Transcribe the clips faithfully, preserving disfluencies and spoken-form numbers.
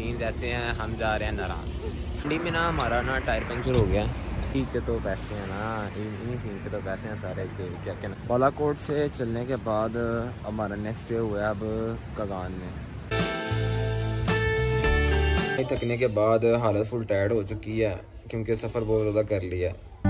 Scene ऐसे हैं, हम जा रहे हैं नारायण मंडी में ना। हमारा ना टायर पंचर हो गया। ठीक है, तो पैसे हैं ना, इन्हीं सीन के तो पैसे हैं सारे के क्या कहना। बालाकोट से चलने के बाद हमारा नेक्स्ट डे हुआ है अब कगान में। थकने के बाद हालत फुल टायर्ड हो चुकी है क्योंकि सफ़र बहुत ज़्यादा कर लिया।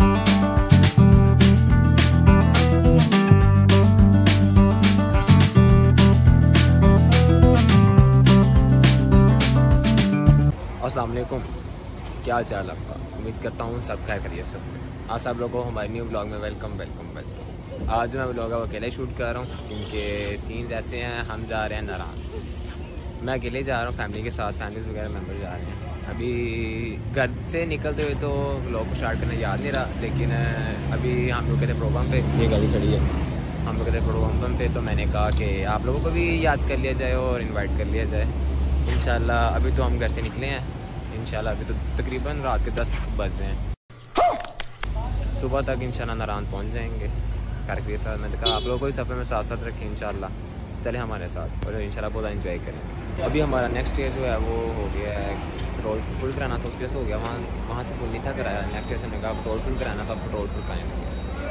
अस्सलाम वालेकुम, क्या हाल चाल आपका? उम्मीद करता हूँ सब खैर करिए सब। आज सब लोगों को हमारे न्यू ब्लॉग में वेलकम वेलकम वेलकम। आज मैं ब्लॉग अकेले शूट कर रहा हूँ क्योंकि सीन्स ऐसे हैं, हम जा रहे हैं नारायण। मैं अकेले जा रहा हूँ फैमिली के साथ, फैमिली वगैरह मेम्बर जा रहे हैं। अभी घर से निकलते हुए तो ब्लॉग को स्टार्ट करना याद नहीं रहा, लेकिन अभी हम लोग के थे प्रोग्राम पे, ये गाड़ी खड़ी है, हम लोग के थे प्रोग्राम पे, तो मैंने कहा कि आप लोगों को भी याद कर लिया जाए और इन्वाइट कर लिया जाए इंशाल्लाह। अभी तो हम घर से निकले हैं इंशाल्लाह, अभी तो तकरीबन रात के दस बज रहे हैं। सुबह तक इंशाल्लाह नारायण पहुंच जाएंगे। घर के साथ मैंने कहा आप लोगों को इस सफ़र में साथ साथ रखें इंशाल्लाह, चले हमारे साथ और इंशाल्लाह बहुत एंजॉय करें। अभी हमारा नेक्स्ट डे जो है वो हो गया है, पेट्रोल फुल कराना था, उस वजह से हो गया। वहाँ वहाँ से फुल नहीं था कराया। नेक्स्ट डे से मैंने कहा पेट्रोल फुल कराना था, पेट्रोल फुल कराएंगे।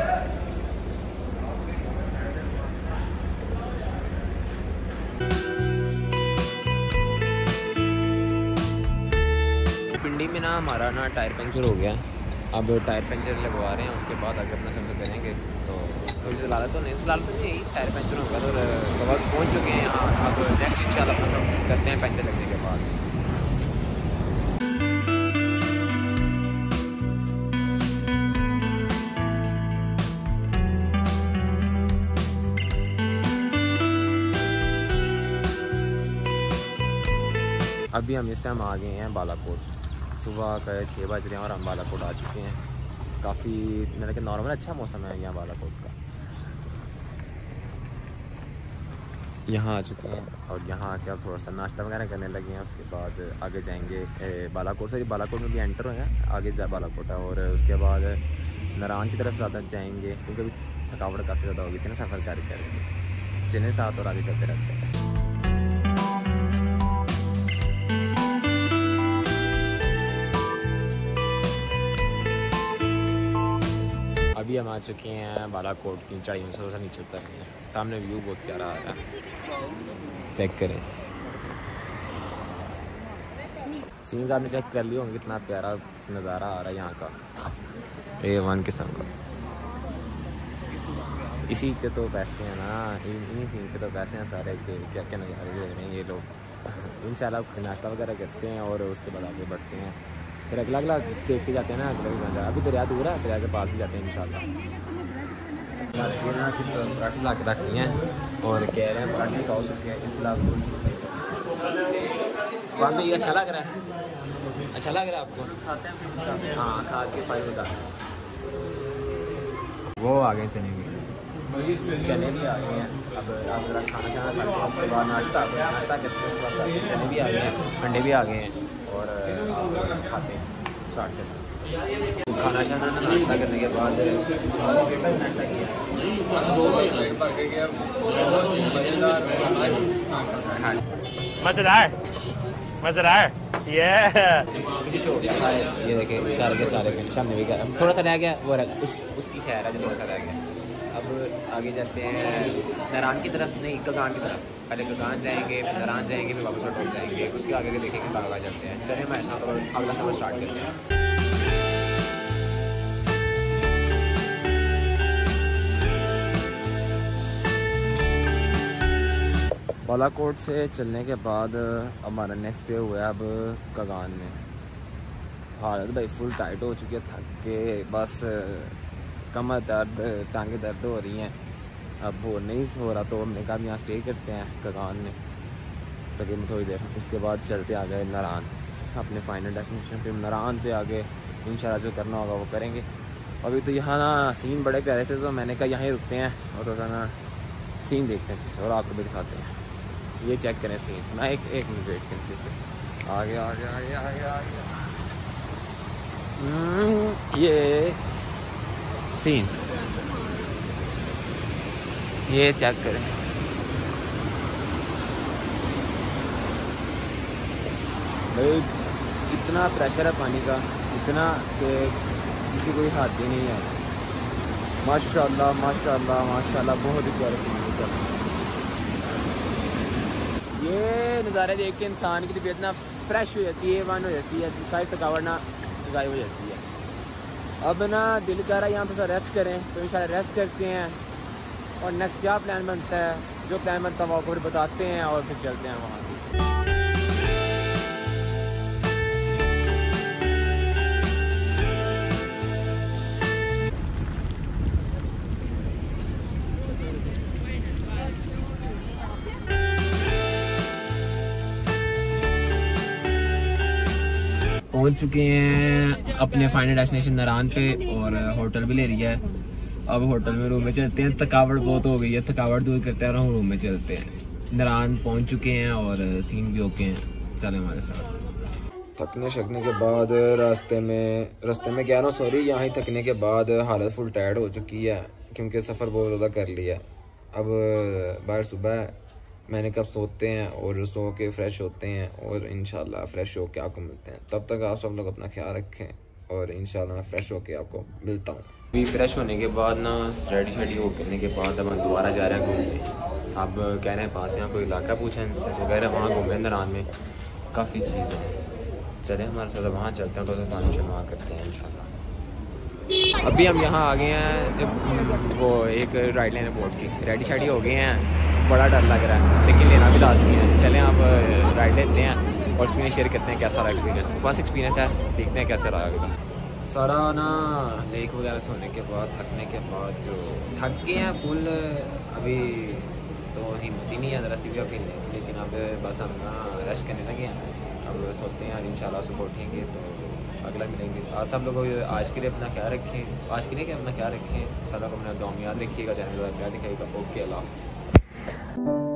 पिंडी में ना हमारा ना टायर पंचर हो गया। अब टायर पंचर लगवा रहे हैं, उसके बाद अगर अपना सफ़र करेंगे तो थोड़ी सी लालत तो नहीं लालत तो नहीं, टायर पंचर होगा तो कवर पहुँच चुके हैं यहाँ। अब नेक्स्ट इंशाल्लाह अपना सफ़र करते हैं पंचर लगने के बाद। अभी हम इस टाइम आ गए हैं बालाकोट। सुबह का छः बज रहे हैं और हम बालाकोट आ चुके हैं। काफ़ी मतलब कि नॉर्मल अच्छा मौसम है यहाँ बालाकोट का। यहाँ आ चुके हैं और यहाँ आके अब थोड़ा सा नाश्ता वगैरह करने लगे हैं। उसके बाद आगे जाएंगे बालाकोट से, बालाकोट में भी एंटर हुए हैं, आगे जा बालाकोट है। और उसके बाद नारायण की तरफ ज़्यादा जाएंगे क्योंकि अभी थकावट काफ़ी ज़्यादा होगी थी ना सफ़र कर करके। चलने साथ और आगे चलते रहते हैं। अभी हम आ चुके हैं बालाकोट की चढ़ाई से थोड़ा नीचे उतर रहे हैं। सामने व्यू बहुत प्यारा आ रहा है, चेक करें। सीन्स आपने चेक कर लिए होंगे, कितना प्यारा नज़ारा आ रहा है यहाँ का, ए वन किस्म का। इसी के तो पैसे हैं ना, इन्हीं सीन्स के तो पैसे हैं सारे के क्या क्या नज़ारे देख रहे हैं ये लोग। इंशाल्लाह नाश्ता वगैरह करते हैं और उसके बाद आगे बढ़ते हैं, फिर अगला अगला देखते जाते हैं ना। अगला भी बन जाए, अभी दरिया दूर है, दरिया के पास भी जाते हैं इंशाल्लाह। ये ना सिर्फ पराठे ला के रखनी है और कह रहे हैं पराठे खाओ सकते हैं इस गुलाब बंद। ये अच्छा लग रहा है, अच्छा लग रहा है आपको? खाते हैं, हाँ खा के फाइल बता। वो आ गए चने भी, चने भी आ गए हैं। अब आप जरा खाना खाना खाते हैं, उसके बाद नाश्ता नाश्ता करते हैं, उसके बाद चने भी आ गए हैं, अंडे भी आ गए हैं और खाते हैं स्टार्ट करते हैं। खाना शाना नाश्ता करने के बाद नाश्ता किया, मज़ेदार मज़ेदार। ये ये देखे सारे के सारे सामने भी गया, थोड़ा सा रह गया वो उस, उसकी खैर है जो थोड़ा सा रह गया। अब आगे जाते हैं नारायण की तरफ, नहीं कगान की तरफ। पहले कगान जाएंगे, फिर नारायण जाएंगे, फिर वापस लौट जाएंगे। उसके आगे के देखेंगे कहाँ कहाँ जाते हैं। चलिए मैं ऐसा तो अगला सफ़र स्टार्ट करते हैं। बालाकोट से चलने के बाद हमारा नेक्स्ट डे हुआ है अब कगान में। हालत भाई फुल टाइट हो चुकी है, थक के बस कमर दर्द टांगे दर्द हो रही हैं। अब वो नहीं हो रहा तो हमने कहा यहाँ स्टे करते हैं कगान में तकरीबन थोड़ी देर। उसके बाद चलते आ गए नारायण अपने फाइनल डेस्टिनेशन पे। नारायण से आगे इंशाल्लाह जो करना होगा वो करेंगे। अभी तो यहाँ ना सीन बड़े प्यारे थे तो मैंने कहा यहाँ ही रुकते हैं और थोड़ा ना सीन देखते हैं और आपको भी दिखाते हैं। ये चेक करें सीन, मैं एक एक मिनट वेट करें से आगे आगे आगे आगे आगे ये सीन ये चेक करें। भाई इतना प्रेशर है पानी का, इतना कि किसी कोई हाथ ही नहीं है। माशाल्लाह माशाल्लाह माशाल्लाह, बहुत ही प्यारा सीन है। ये नज़ारे देख के इंसान की तबीयत ना फ्रेश हो जाती है, वन हो जाती है, सारी थकावट ना गायब हो जाती है। अब ना दिल कर रहा है यहाँ पर रेस्ट करें, तो इंशाल्लाह रेस्ट करते हैं और नेक्स्ट क्या प्लान बनता है, जो प्लान बनता है वो आपको बताते हैं और फिर चलते हैं वहाँ। पहुंच चुके हैं अपने फाइनल डेस्टिनेशन नारान पे और होटल भी ले लिया है। अब होटल में रूम में चलते हैं, थकावट बहुत हो गई है, थकावट दूर करते हैं और हम रूम में चलते हैं। नारान पहुंच चुके हैं और सीन भी ओके हैं, चले हमारे साथ। थकने शकने के बाद रास्ते में रास्ते में क्या ना सॉरी यहाँ ही थकने के बाद हालत फुल टायर्ड हो चुकी है, क्योंकि सफ़र बहुत ज़्यादा कर लिया। अब बाहर सुबह मैंने कब सोते हैं और सो के फ्रेश होते हैं और इंशाल्लाह फ्रेश होके आपको मिलते हैं। तब तक आप सब लोग अपना ख्याल रखें और इंशाल्लाह मैं फ्रेश होके आपको मिलता हूँ। अभी फ्रेश होने के बाद ना रेडी शेडी हो करने के बाद अब हम दोबारा जा रहे हैं घूमने। अब कह रहे हैं पास यहाँ कोई इलाका पूछा इनसे, वो कह रहे हैं वहाँ घूमें नारान में काफ़ी चीज़ है, चले हमारे साथ वहाँ चलते हैं, तो फंक्शन वहाँ करते हैं इंशाल्लाह। अभी हम यहाँ आ गए हैं, वो एक राइड लेने बोर्ड की रेडी शेडी हो गए हैं। बड़ा डर लग रहा है लेकिन लेना भी लाजमी है। चलें आप राइड लेते हैं और एक्सपीरियंस शेयर करते हैं कैसा रहा एक्सपीरियंस। फर्स्ट एक्सपीरियंस है, देखते हैं कैसा रहा। सारा ना लेक वगैरह से होने के बाद थकने के बाद जो थक गए हैं फुल, अभी तो हिम्मत ही नहीं है ज़रा सी भी पीने की, लेकिन अब बस हम ना रेस्ट करने लगे हैं। अब सोते हैं इंशाल्लाह सुबह उठेंगे तो अगला मिलेंगे। आप सब लोग आज के लिए अपना ख्याल रखें, आज के लिए क्या अपना ख्याल रखें, अल्लाह को अपना दुआ में याद रखिएगा, चैनल को प्यार दिखाइएगा। ओके, अल्लाह हाफ़िज़।